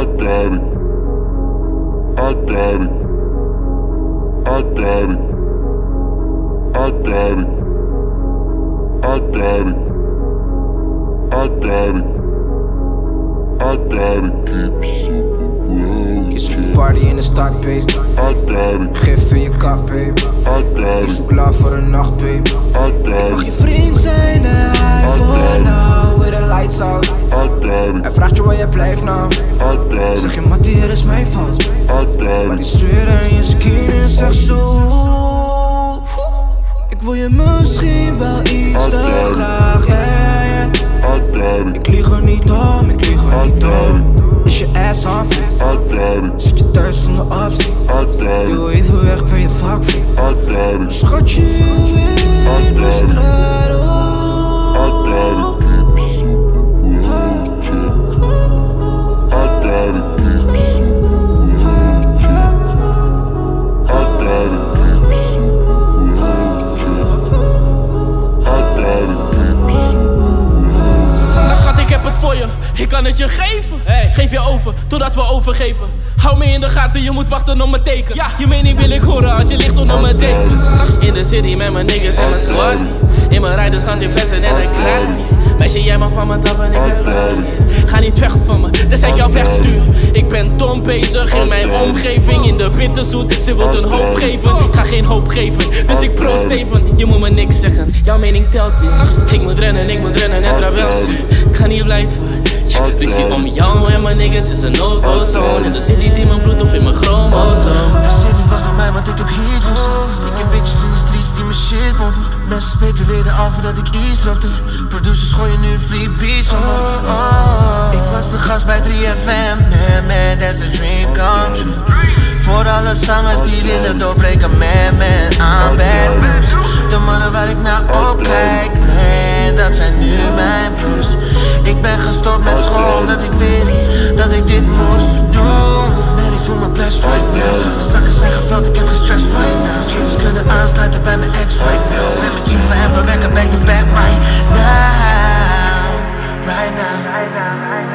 I got it. I got it. I got it. I got it. I got it. I got it. I got it. Keep super well. Je zoekt party in de stad, babe. I got it. Gif in je kap, babe. I got Je it. zoekt love voor een nacht, babe. I got Mag it. je vriend zijn en hij voor nou with the lights out. I got it. Hij vraagt je waar je blijft nou. I got Zeg it. je Mattie, het is mijn fout. I got Maar it. die sfeer in je skin is echt zo. Ik wil je misschien wel iets te graag, yeah, yeah. I got it. Ik lieg er niet om, ik lieg er niet om. Is je ass on face? I got it. Zit je thuis zonder optie? I got Je it. wil even weg bij je vakvriend. I got it. Schatje, je weet de straat op. I got it. Keep super well. I got it. Keep super well. I got it. Keep super well. I got it. Keep super well. Schat, ik heb het voor je, ik kan het je geven. Geef je over, totdat we overgeven. Hou me in de gaten, je moet wachten op mijn teken. Je mening wil ik horen als je ligt onder mijn deken. In de city met mijn niggas en mijn squad. In mijn rijden staan die flessen en een kraat. Meisje, jij mag van me trappen, ik ben vrij. Ga niet weg van me, tenzij ik jou wegstuur. Ik ben dom bezig in mijn omgeving. In de bitterzoet, ze wilt een hoop geven. Ik ga geen hoop geven, dus ik proost even. Je moet me niks zeggen, jouw mening telt niet. Ik moet rennen net rebels. Ik ga niet blijven. Ruzie om jou en mijn niggas is een no-go zone. In de city die mijn bloed of in mijn chromosoom. De city wacht op mij, want ik heb heat voor ze. Ik heb bitches in de streets die mijn shit pompen. Mensen speculeerden al voordat ik iets dropte. Producers gooien nu free beats om me. Ik was de gast bij 3FM. Man, that's a dream come true. Voor alle zangers die willen doorbreken, man, I'm bad news. De mannen waar ik naar opkijk, man, dat zijn nu mijn broers. Ik ben gestopt met school omdat ik wist dat ik dit moest doen. Man, ik voel me blessed right now. Mijn zakken zijn gevuld, ik heb geen stress right now. Haters kunnen aansluiten bij mijn ex right now. Met mijn chief en we werken back to back right now. Right now, right now, right now.